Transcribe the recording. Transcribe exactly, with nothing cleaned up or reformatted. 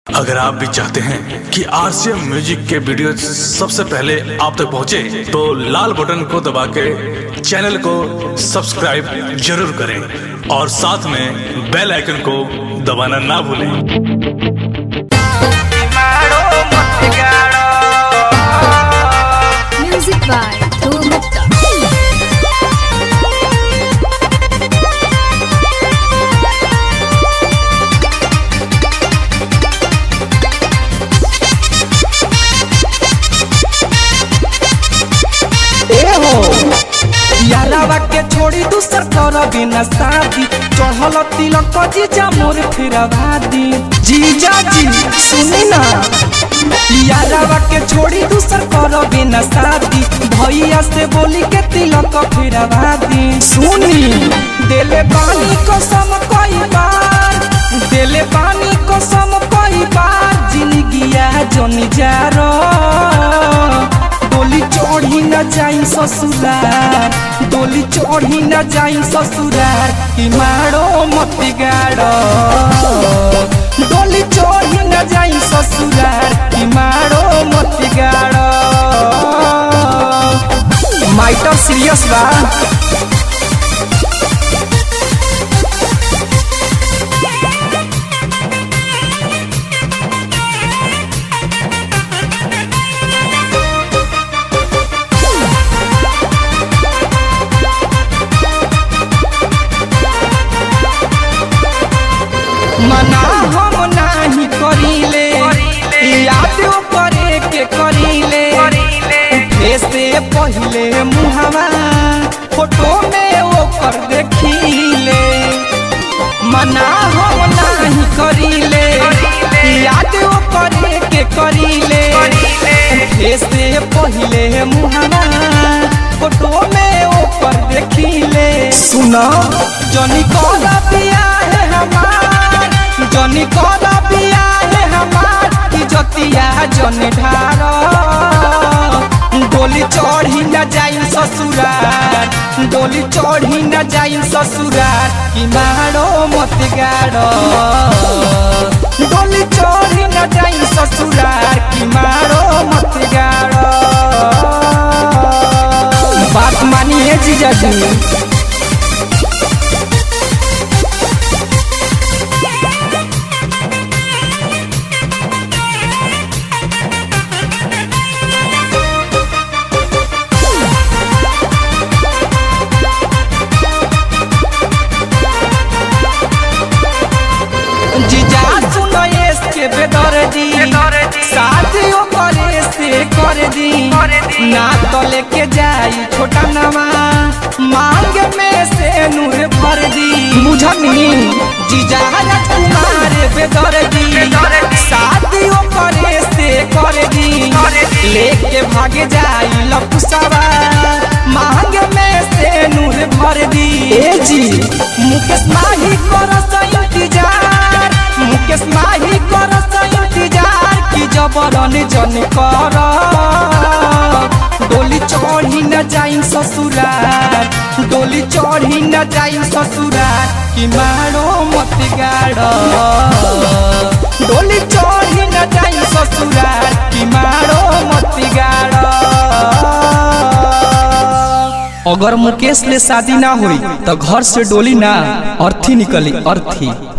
अगर आप भी चाहते हैं कि आरसीएम म्यूजिक के वीडियो सबसे पहले आप तक पहुंचे, तो लाल बटन को दबा के चैनल को सब्सक्राइब जरूर करें और साथ में बेल आइकन को दबाना ना भूलें। Music by Dhruv Gupta. यारावा के छोड़ी दूसर कर बिना शादी चढ़ल तिलक जीजा मोर फिरवादी। जीजा जी सुनी ना, यारावा के छोड़ी दूसर कर बिना शादी भैया से बोली के तिलक फिरवादी। सुनी देले पानी कसम कई बार, देले पानी कसम कई बार, जिंदगिया जनी जारो डोली चढ़ी न जाई ससुरार, डोली चढ़ी न जाई ससुरार कि मारो मत गाड़ो, डोली चढ़ी न जाई ससुरार कि मारो मत गाड़ो। माइटर सीरियस बा। मना हम नाही करीले, याद करे के करीले, से पहले मुहावा फोटो में वो कर देखीले। मना हम नाही करीले, याद करे के करीले, से पहले मुहावा फोटो में वो कर देखीले। सुनो जनी कौन पिया है हमार, जनी कौन पिया है हमार, इज्जतिया जन ढारो डोली चढ़ी न जाई ससुरार, डोली चढ़ी न जाई ससुरार कि मारो मत गाड़ो, डोली चढ़ी न जाई ससुरार कि मारो मत गाड़ो। बात मानिए जीजा जी। जीजा सुनो इसके बेदर्दी, शादियों करे से कर दी, ना तो लेके जाई छोटा नवा मांग में से नूर भर दी। बुझनी जीजा राजकुमार बेदर्दी, शादियों करे से कर दी, लेके भागे जाई लपुसवा मांग में से नूर भर दी। ए जी मुकेश माही करस इंतजार, मुकेश माही करस इंतजार कि जबरन जन कर डोली चढ़ी न जाई ससुरार, डोली चढ़ी न जाई ससुरार कि मारो मत गाड़ो, डोली चढ़ी न जाई ससुरार कि मारो मत गाड़ो। अगर मुकेश ले शादी ना हुई तो घर से डोली ना अर्थी निकली, अर्थी।